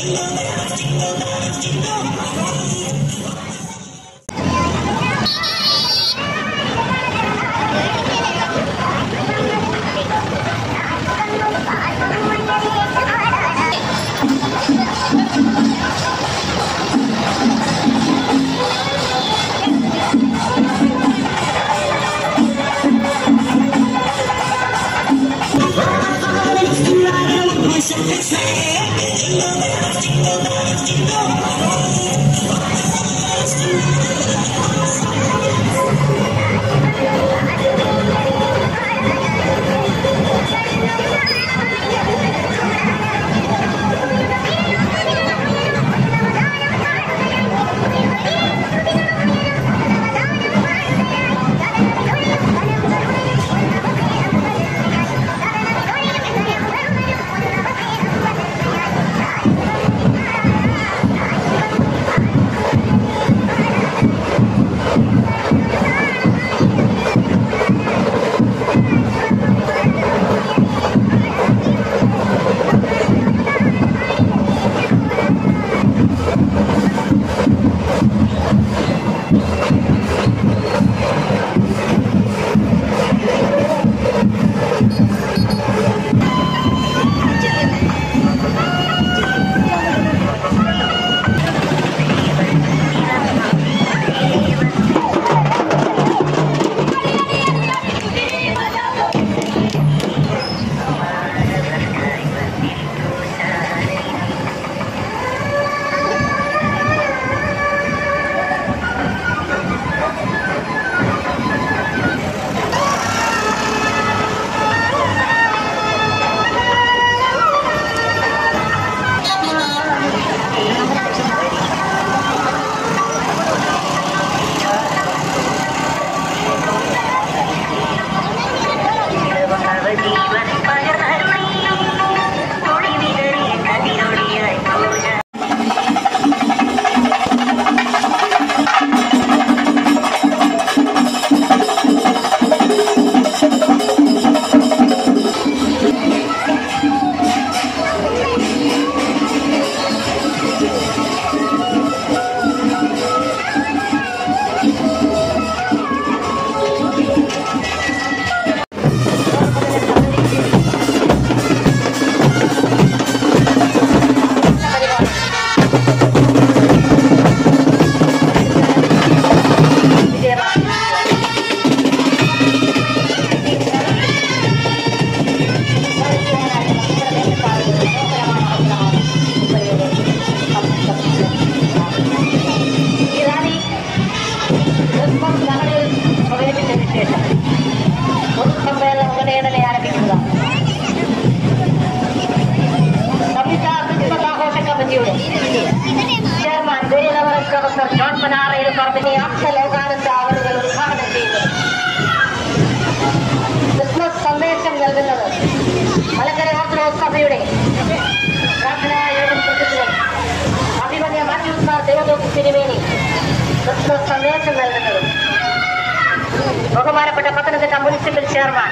ബഹുമാനപ്പെട്ട Pathanamthitta municipal chairman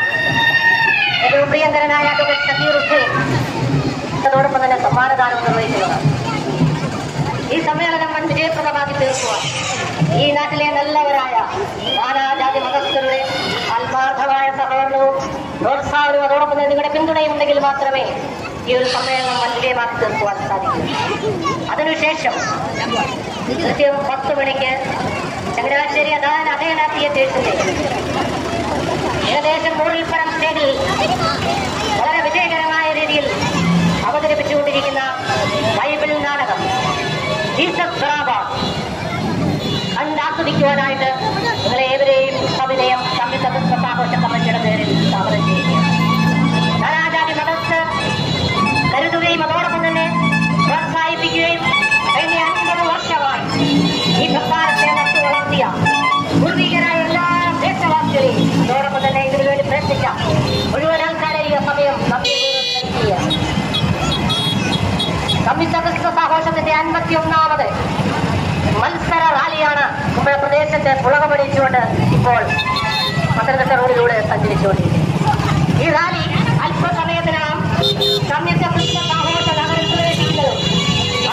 പ്രിയങ്കരനായ advocate Zakir Hussain അതോടൊപ്പം തന്നെ സമ്മാനദാനം നിർവഹിക്കുന്നത്. ഈ സമ്മേളനം വൻ വിജയപ്രദമാക്കി തീർക്കുവാൻ ഈ നാട്ടിലെ നല്ലവരായ നാനാജാതി മതസ്ഥരുടെ ആത്മാർത്ഥമായ സഹകരണവും പ്രോത്സാഹനവും അതോടൊപ്പം തന്നെ നിങ്ങളുടെ പിന്തുണയും ഉണ്ടെങ്കിൽ മാത്രമേ ഈ ഒരു സമ്മേളനം വൻ വിജയമാക്കി തീർക്കുവാൻ സാധിക്കൂ. അതിനുശേഷം കൃത്യം 10 മണിക്ക് ചങ്ങനാശ്ശേരി അദയന തിയേറ്റേഴ്സിന്റെ ഏകദേശം 100-ൽ-പരം സ്റ്റേജിൽ വളരെ വിജയകരമായ രീതിയിൽ അവതരിപ്പിച്ചുകൊണ്ടിരിക്കുന്ന ബൈബിൾ നാടകം ജീസസ് ബറാബ കണ്ടാസ്വദിക്കുവാനായിട്ട് നിങ്ങളെ ഏവരെയും സവിനയം സംയുക്ത ക്രിസ്മസ് കമ്മിറ്റിയുടെ പേരിൽ സ്വാഗതം ചെയ്യുകയാണ്. നാനാജാതി മതസ്ഥർ കരുതുകയും അതോടൊപ്പം തന്നെ പ്രോത്സാഹിപ്പിക്കുകയും കഴിഞ്ഞ 50 വർഷമായി ഈ പ്രസ്ഥാനത്തെ നട്ടു വളർത്തിയ പൂർവികരായ എല്ലാ ദേശവാസികളെയും അതോടൊപ്പം തന്നെ ഇതിനു വേണ്ടി പ്രയത്നിച്ച മുഴുവൻ ആൾക്കാരെയും സമയം നൽകുകയാണ്. സംയുക്ത ക്രിസ്മസ് ആഘോഷത്തിന്റെ 51ാമത് മത്സര റാലിയാണ് നമ്മുടെ പ്രദേശത്തെ പുളകമടിച്ചുകൊണ്ട് ഇപ്പോൾ പത്തനംതിട്ട റോഡിലൂടെ സഞ്ചരിച്ചുകൊണ്ടിരിക്കുന്നത്. ഈ റാലി അല്പസമയത്തിനകം സംയുക്ത ക്രിസ്മസ് ആഘോഷ നഗരം പ്രവേശിക്കുന്നതും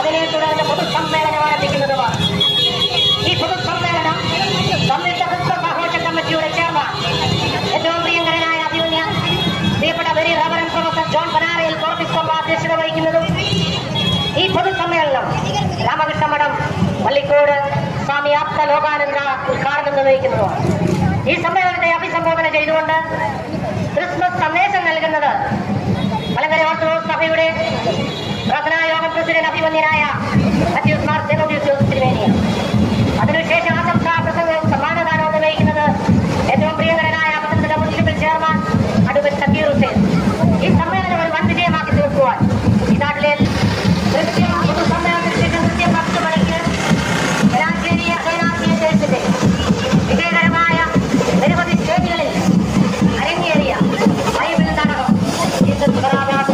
പള്ളിക്കോട് സ്വാമി ആപ്ത ലോകാനന്ദ ഉദ്ഘാടനം നിർവഹിക്കുന്നതുമാണ്. ഈ സമ്മേളനത്തെ അഭിസംബോധന ചെയ്തുകൊണ്ട് ക്രിസ്മസ് സന്ദേശം നൽകുന്നത് മലങ്കര ഓർത്തഡോക്സ് സഭയുടെ പ്രാർത്ഥനായോഗം പ്രസിഡന്റ് അഭിമന്യനായ മത്യൂസ് മാർ സെനോദിയോസ് തിരുമേനിയാണ്. അതിനുശേഷം ആശംസാ പ്രസംഗവും സമ്മാനദാനവും നിർവഹിക്കുന്നത് ഏറ്റവും പ്രിയങ്കരനായ Pathanamthitta municipal chairman advocate Zakir Hussain. ഈ സമ്മേളനം ഒരു വൻ വിജയമാക്കി തീർക്കുവാൻ ഈ നാട്ടിലെ കൃത്യം പൊതുസമ്മേളനത്തിന് ശേഷം കൃത്യം 10 മണിക്ക് വെലാശ്ശേരി സേനാ തിയേറ്റേഴ്സിന്റെ വിജയകരമായ നിരവധി സ്റ്റേജുകളിൽ അരങ്ങേറിയ ബൈബിൾ നാടകം ജീസസ് ബറാബാസ്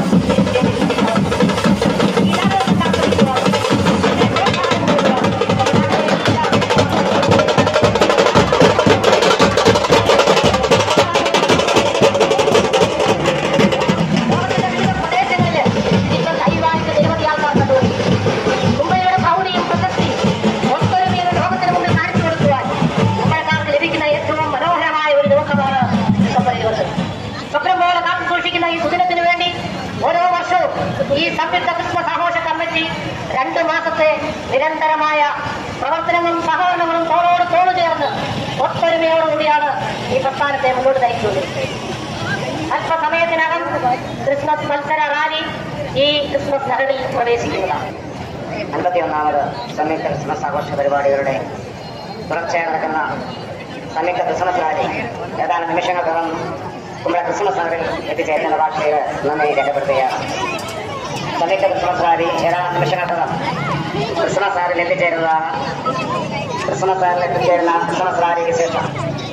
ഈ സംയുക്ത ക്രിസ്മസ് ആഘോഷ കമ്മിറ്റി 2 മാസത്തെ നിരന്തരമായ പ്രവർത്തനങ്ങളും സഹകരണങ്ങളും തോളോട് തോളു ചേർന്ന് ഒത്തൊരുമയോടുകൂടിയാണ് ഈ പ്രസ്ഥാനത്തെ മുന്നോട്ട് നയിച്ചുകൊണ്ടിരിക്കുന്നത്. അല്പസമയത്തിനകം ക്രിസ്മസ് മത്സര റാലി ഈ ക്രിസ്മസ് നഗറിൽ പ്രവേശിക്കുന്നതാണ്. 51ാമത് സംയുക്ത ക്രിസ്മസ് ആഘോഷ പരിപാടികളുടെ തുടർച്ചയായി നടക്കുന്ന സംയുക്ത ക്രിസ്മസ് റാലി ഏതാനും നിമിഷങ്ങൾക്കകം കുമ്പള ക്രിസ്മസ് നഗറിൽ എത്തിച്ചേരുന്ന ഭാഷയിൽ നന്ദി രേഖപ്പെടുത്തുകയാണ്. സംയുക്ത ക്രിസ്മസ് റാലി ഏതാനും നിമിഷങ്ങൾക്കകം ക്രിസ്മസ് റാലിൽ എത്തിച്ചേരുന്നതാണ്. ക്രിസ്മസ് റാലിൽ എത്തിച്ചേരുന്ന ക്രിസ്മസ് റാലിക്ക് ശേഷം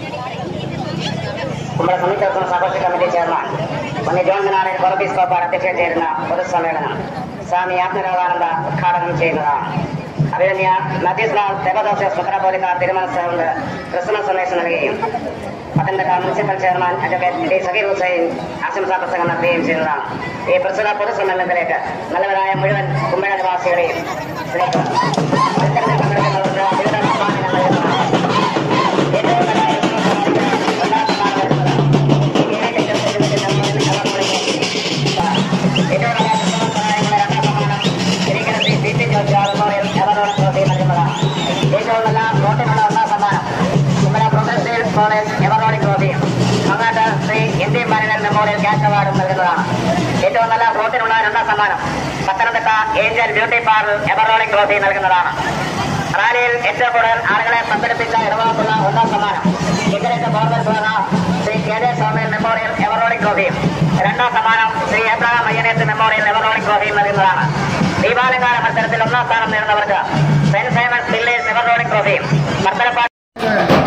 കുമ്പള സംയുക്ത ക്രിസ്മസ് ആഘോഷ കമ്മിറ്റി ചെയർമാൻ പൊന്നി ജോൺ ബെനാഡിൻ കൊറബീസ്കോപ്പാട് അധ്യക്ഷത ചേരുന്ന പൊതുസമ്മേളനം സ്വാമി ആത്മലോകാനന്ദ ഉദ്ഘാടനം ചെയ്യുന്നതാണ്. അഭിമന്യ മത്യൂസ് മാർ തെബദോസിയോസ് മെത്രാപ്പോലീത്ത തിരുമനസ്സുകൊണ്ട് ക്രിസ്മസ് സന്ദേശം നൽകുകയും Pathanamthitta municipal chairman advocate Zakir Hussain ആശംസാ പ്രസംഗം നടത്തുകയും ചെയ്യുന്നതാണ്. ഈ പ്രസ്തുത പൊതുസമ്മേളനത്തിലേക്ക് നല്ലവരായ മുഴുവൻ കുമ്പഴ നിവാസികളെയും പങ്കെടുക്കുന്നവർക്ക് വിവിധ സമ്മാനങ്ങൾ നൽകുന്നതാണ്. ഏറ്റവും നല്ല ഏറ്റവും നല്ല വോട്ടിനുള്ള 1ാം സമ്മാനം കുമ്പഴ പ്രൊഫഷണൽ കോളേജ് എവറോളിക് ട്രോഫിയും Mangattu Shri Indian manager memorial cash അവാർഡും നൽകുന്നതാണ്. ഏറ്റവും നല്ല വോട്ടിനുള്ള 2ാം സമ്മാനം Pathanamthitta angel beauty parlour ever rolling trophy നൽകുന്നതാണ്. റാലിയിൽ ഏറ്റവും കൂടുതൽ ആളുകളെ പങ്കെടുപ്പിച്ച ഇടവാക്കുള്ള 1ാം സമ്മാനം ഇക്കരത്തെ government Shri K J Soman memorial ever rolling ട്രോഫിയും 2ാം സമ്മാനം Shri Abraham Ayyaneth memorial ever rolling ട്രോഫിയും നൽകുന്നതാണ്. ദീപാലങ്കാര മത്സരത്തിൽ 1ാം സ്ഥാനം നേടുന്നവർക്ക് സെന്റ് സൈമൺസ് വില്ലേജ് എവറോളിക് ട്രോഫിയും മർത്തലപ്പാട്